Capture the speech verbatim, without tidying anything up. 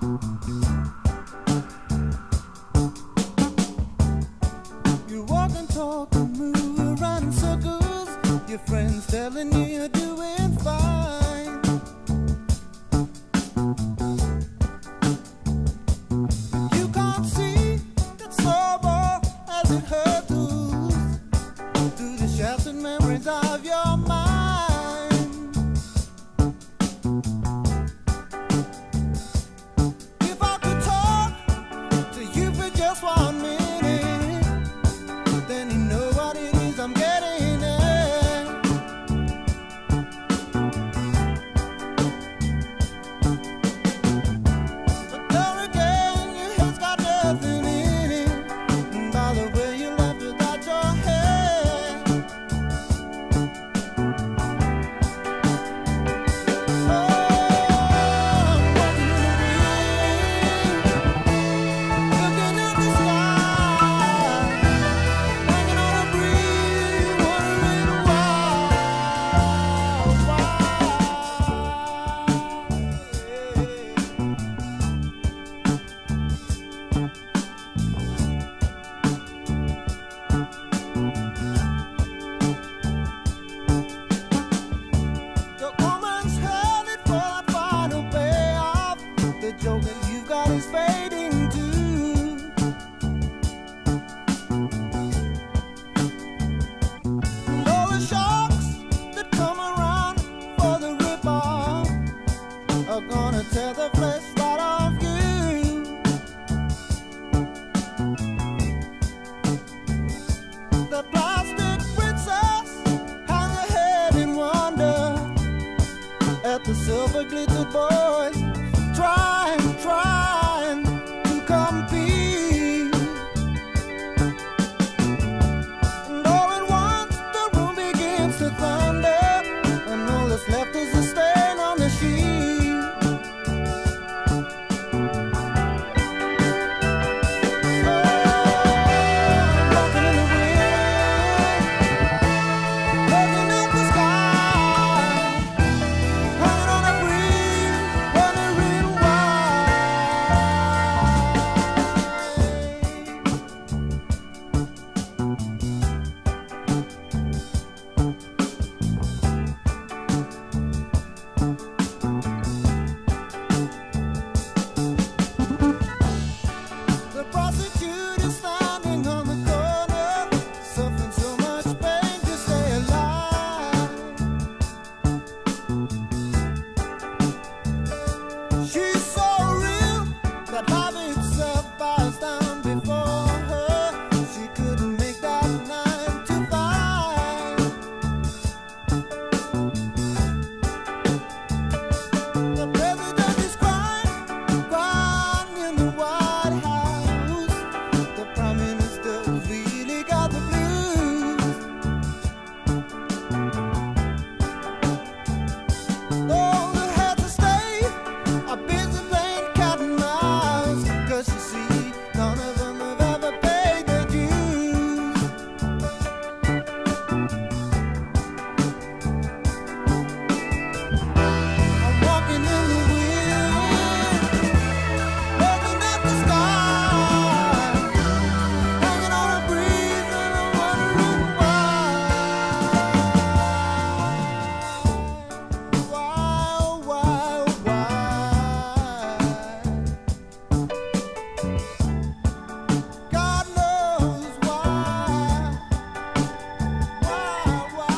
You walk and talk and move around in circles. Your friends telling you you're doing fine. You can't see that sorrow as it hurtles through the shattered memories of your mind. If I could talk to you for just one minute, then you know what it is I'm getting at. But there again, your head's got nothing in it, and by the way you left without your head. Oh, I'm walking in the wind, looking at the sky, hanging on a breeze, wondering why, why. Your woman's headed for that final payoff. The joke that you've got is fading too. And all the sharks that come around for the rip-off are gonna tear the flesh right off you. The plastic princess hangs her head in wonder at the silver glittered boys trying, trying to compete. And all at once the room begins to thunder, and all that's left is a stain on the sheet. Oh, I'm walking in the wind, looking at the sky, hanging on a breeze, wondering why. The prostitute is standing on the corner, suffering so much pain to stay alive. She's so real that life itself bows down before her. She couldn't make that nine to five. The president is crying, crying in the White House. The prime minister's really got the blues. All the heads of state are busy playing cat and mouse, 'cause you see, none of them have ever paid their dues. I'm walking in the wind, looking at the sky, hanging on a breeze, and I'm wondering why. Why, why, why? God knows why. Why, why?